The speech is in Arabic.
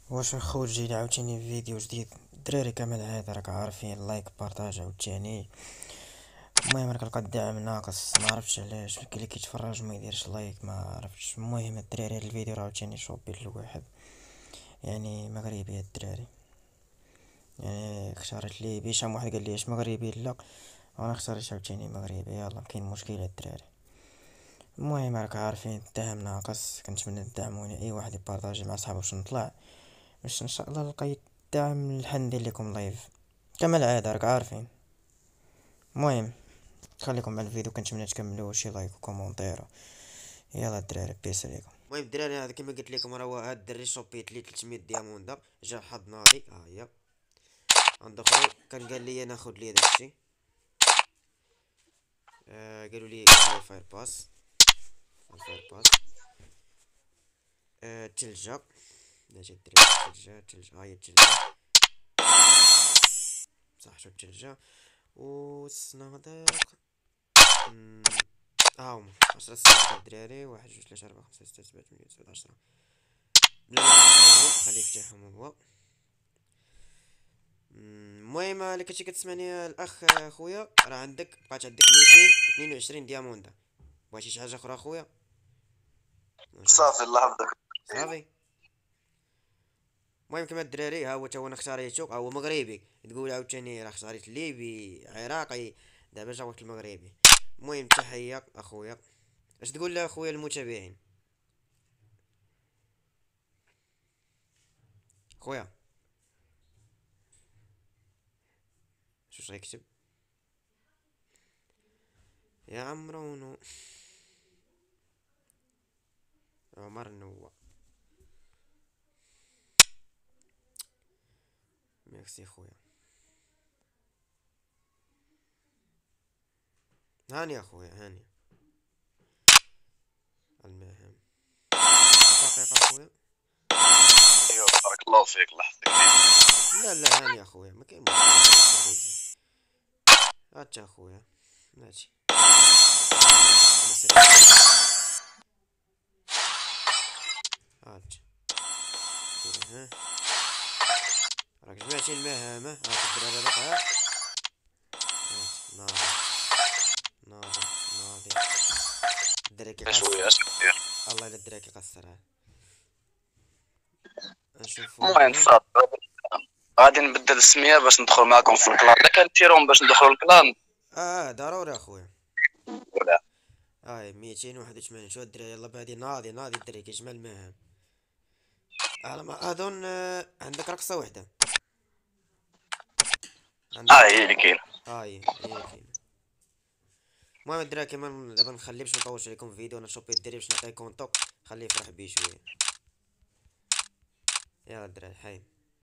واش نخوت جينا عاوتاني فيديو جديد. الدراري كما العادة راك عارفين، لايك بارطاج عاوتاني. المهم راك لقى الدعم ناقص، ما عرفتش علاش اللي كيتفرج ما يديرش لايك، ما عرفتش. المهم الدراري هاد الفيديو راه عاوتاني شوبي لواحد يعني مغربي. هاد الدراري يعني اختارت لي بيشام، واحد قال لي اش مغربي لا، وانا اختاريت عاوتاني مغربي. يلا كاين مشكل هاد الدراري. المهم راك عارفين الدعم ناقص، كنتمنى تدعموني، اي واحد يبارطاجي مع صحابو باش نطلع، باش ان شاء الله لقيت دعم الحل ندير لكم لايف كما العاده راك عارفين. المهم خليكم مع الفيديو، كنتمنى تكملوا شي لايك وكومونتير. يلا الدراري بيس عليكم. المهم الدراري هذا كما قلت لكم راه هو هاد الدري شوبيت لي 300 دياموندا، جا حظ ناضي. ها هي غندخلو. كان قال لي ناخذ لي داكشي. قالوا لي فاير باس، الفاير باس. تلجة. لا جا الدراري تلجة تلجة، ها هي التلجة. صح شو التلجة والصناديق. ها هما 10 صناديق الدراري، واحد جوج تلاتة أربعة خمسة ستة سبعة ثمانية تسعة 10. بلا ما نفتحوهم خليه يفتحهم هو. المهم اللي كنتي كتسمعني الاخ خويا، راه عندك بقات عندك 222 دياموندا. بغيتي شي حاجه اخرى خويا؟ صافي الله يحفظك. صافي. المهم كما الدراري ها هو تا هو انا اختاريتو، ها هو مغربي. تقول عاوتاني راه اختاريت ليبي عراقي، دابا جا وقت المغربي. المهم تحيه اخويا. اش تقول لاخويا المتابعين خويا؟ شوش غيكتب يا عمرونو؟ عمر نوا. ميرسي خويا. هاني اخويا هاني. المهم دقيقة اخويا. ايوا بارك الله فيك الله يحفظك. لا لا هاني اخويا، ما كاين مشكل. هات اخويا ماشي. هات ها، راك جمعتي المهام. هات الدراري هذوك. هات ناضي ناضي ناضي. الدراري شويه كيقصر. شويه. الله الا الدراري كيقصر. نشوفو المهم هنا. صافي غادي نبدل السميه باش ندخل معكم في الكلان. الا كان تيرون باش ندخلوا الكلان ضروري اخويا. ولا؟ 281. شو الدراري يلا بادي ناضي ناضي. الدراري كيجمع المهام. على ما اظن عندك رقصة وحدة. عندك هي اللي كاين. هي اللي كاينة. المهم الدراري كمان دابا نخلي باش مطولش عليكم فيديو، انا شوبي الدري باش نعطيه كونطو خليه يفرح بيه شويه. يلا الدراري حي.